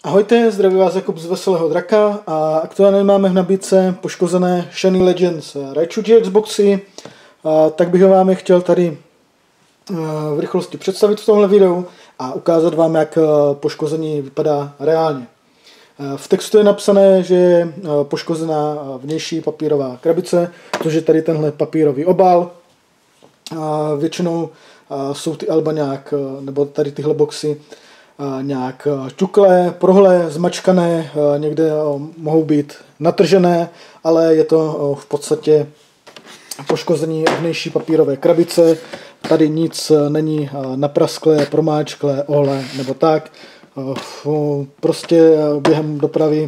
Ahojte, zdraví vás Jakub z Veselého draka a aktuálně máme v nabídce poškozené Shiny Legends Raichu GX boxy, tak bych vám je chtěl tady v rychlosti představit v tomhle videu a ukázat vám, jak poškození vypadá reálně. V textu je napsané, že je poškozená vnější papírová krabice, což je tady tenhle papírový obal. Většinou jsou ty alba nějak, nebo tady tyhle boxy, nějak ťuklé, prohlé, zmačkané, někde mohou být natržené, ale je to v podstatě poškození vnější papírové krabice. Tady nic není naprasklé, promáčklé, ohlé nebo tak. Prostě během dopravy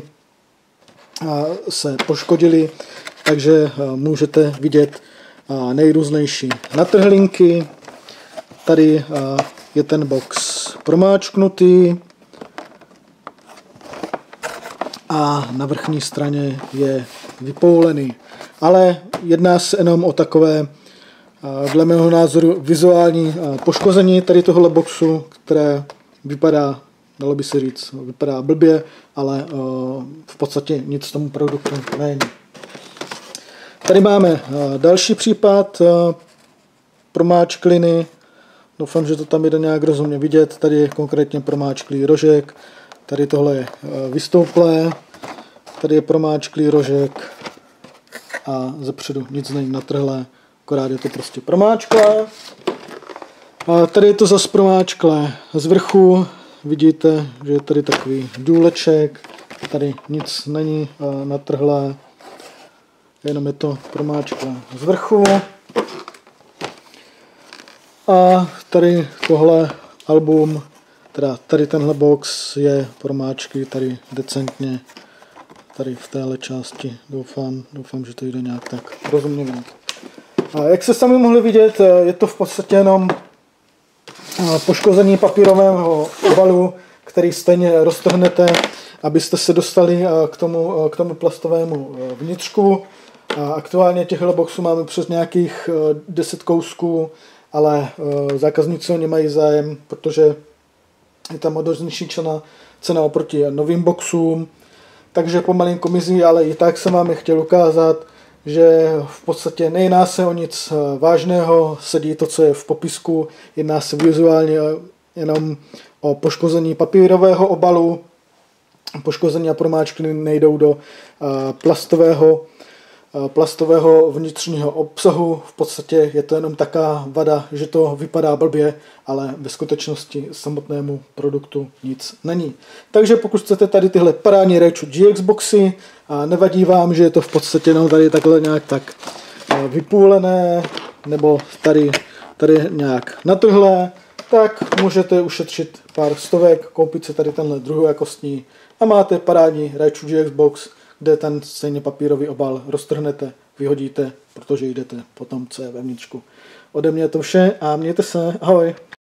se poškodili, takže můžete vidět nejrůznější natrhlinky. Tady je ten box promáčknutý a na vrchní straně je vypoulený. Ale jedná se jenom o takové, dle mého názoru, vizuální poškození tady tohle boxu, které vypadá, dalo by se říct, vypadá blbě, ale v podstatě nic tomu produktu není. Tady máme další případ promáčkliny. Doufám, že to tam jde nějak rozumně vidět. Tady je konkrétně promáčklý rožek. Tady tohle je vystouplé. Tady je promáčklý rožek. A zepředu nic není natrhlé. Akorát je to prostě promáčklé. A tady je to zase promáčklé z vrchu. Vidíte, že je tady takový důleček. Tady nic není natrhlé. Jenom je to promáčklé z vrchu. A tady tohle album, teda tady tenhle box je promáčky tady decentně, tady v téhle části, doufám, že to jde nějak tak rozumně vidět. A jak se sami mohli vidět, je to v podstatě jenom poškození papírového obalu, který stejně roztrhnete, abyste se dostali k tomu plastovému vnitřku. Aktuálně těchto boxů máme přes nějakých 10 kousků, ale zákazníci o ně mají zájem, protože je tam o dost nižší cena oproti novým boxům, takže pomalinko mizí, ale i tak jsem vám je chtěl ukázat, že v podstatě nejedná se o nic vážného, sedí to, co je v popisku, jedná se vizuálně jenom o poškození papírového obalu, poškození a promáčky nejdou do plastového vnitřního obsahu. V podstatě je to jenom taká vada, že to vypadá blbě, ale ve skutečnosti samotnému produktu nic není. Takže pokud chcete tady tyhle parádní Raichu GX boxy a nevadí vám, že je to v podstatě jenom tady takhle nějak tak vypůlené, nebo tady nějak natrhlé, tak můžete ušetřit pár stovek, koupit si tady tenhle druhojakostní a máte parádní Raichu GX box, kde ten stejně papírový obal roztrhnete, vyhodíte, protože jdete po tom, co je vevnitřku. Ode mě je to vše a mějte se, ahoj.